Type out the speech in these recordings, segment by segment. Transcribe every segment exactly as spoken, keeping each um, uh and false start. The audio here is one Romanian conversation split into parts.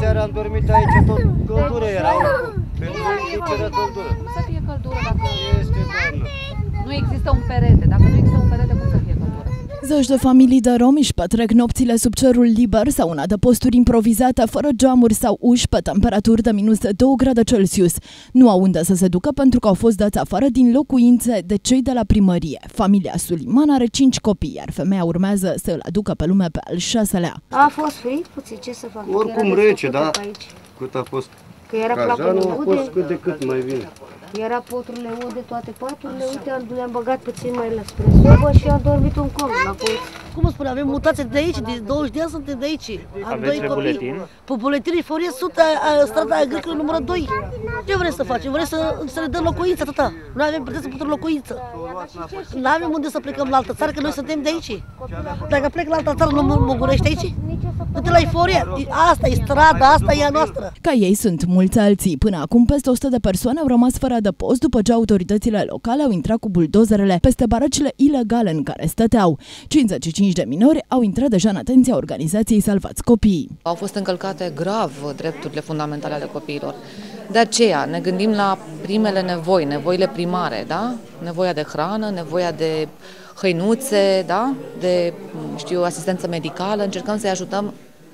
seara am dormit aici, tot căldură era. Pentru nici era căldură. Cum să fie căldură dacă Este, doamnă. nu există un perete? Dacă nu există un perete, cum să fie căldură? Zeci de familii de romi își petrec nopțile sub cerul liber sau în adăposturi improvizate, fără geamuri sau uși, pe temperaturi de minus două grade Celsius. Nu au unde să se ducă pentru că au fost dați afară din locuințe de cei de la primărie. Familia Suliman are cinci copii, iar femeia urmează să îl aducă pe lume pe al șaselea. A fost frig puțin, ce să fac? Oricum rece, da? Cât a fost Că era cazanul, plafonul a fost ude, cât de cât mai bine. era poturile ude, toate paturile, uite, le-am băgat puțin mai la spre sobă și am dormit un col înapoi. Cum spune, avem mutație de aici, de douăzeci de ani suntem de aici. Am Aveți doi pe copii. buletin? Pe buletin Forie Sud, strada agricolă numărul doi. Ce vrem să facem? Vrem să, să ne dăm locuință, atâta. Nu avem pretenție pentru locuință. Nu avem unde să plecăm la altă țară, că noi suntem de aici. Dacă plec la altă țară, nu mă măgurești aici? Du-te la Iforie. Asta e strada, asta e a noastră. Ca ei sunt mulți alții. Până acum, peste o sută de persoane au rămas fără adăpost după ce autoritățile locale au intrat cu buldozerele peste barăcile ilegale în care stăteau. cincizeci și cinci de minori au intrat deja în atenția organizației Salvați Copiii. Au fost încălcate grav drepturile fundamentale ale copiilor. De aceea ne gândim la primele nevoi, nevoile primare, da? Nevoia de hrană, nevoia de hăinuțe, da? De, știu, asistență medicală. Încercăm să-i ajutăm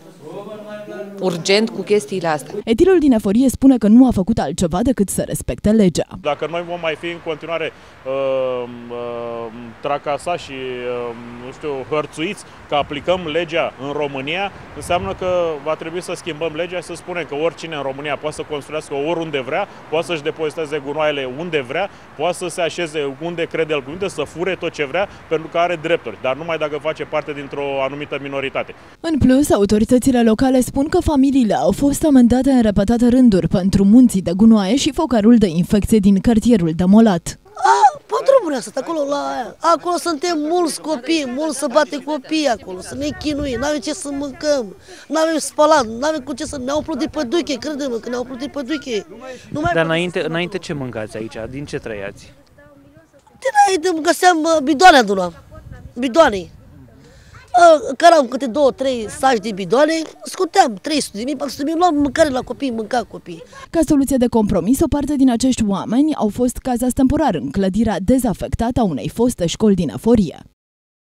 urgent cu chestiile astea. Edilul din Eforie spune că nu a făcut altceva decât să respecte legea. Dacă noi vom mai fi în continuare uh, uh, tracasați și uh, nu știu, hărțuiți că aplicăm legea în România, înseamnă că va trebui să schimbăm legea și să spunem că oricine în România poate să construiască oriunde vrea, poate să-și depoziteze gunoaiele unde vrea, poate să se așeze unde crede el cuvinte, să fure tot ce vrea, pentru că are drepturi, dar numai dacă face parte dintr-o anumită minoritate. În plus, autoritățile locale spun că familiile au fost amendate în repetate rânduri pentru munții de gunoaie și focarul de infecție din cartierul demolat. A, pe drumul ăsta, acolo, la aia. Acolo suntem mulți copii, mulți să bate copii acolo, să ne chinuim, n-avem ce să mâncăm, n-avem spălat, n-avem cu ce să ne umplu de păduche, crede-mă că ne umplu de păduche. Dar înainte, înainte ce mâncați aici? Din ce trăiați? Dinainte găseam bidoane adunam, bidoane. Căram câte două, trei saci de bidoane, scuteam trei sute de mii, patru sute de mii, luam mâncare la copii, mânca copii. Ca soluție de compromis, o parte din acești oameni au fost cazați temporar în clădirea dezafectată a unei foste școli din Eforie.